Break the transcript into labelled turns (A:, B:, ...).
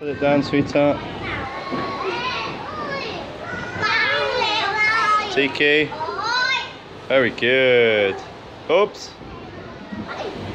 A: Put it down, sweetheart. Tiki. Very good. Oops.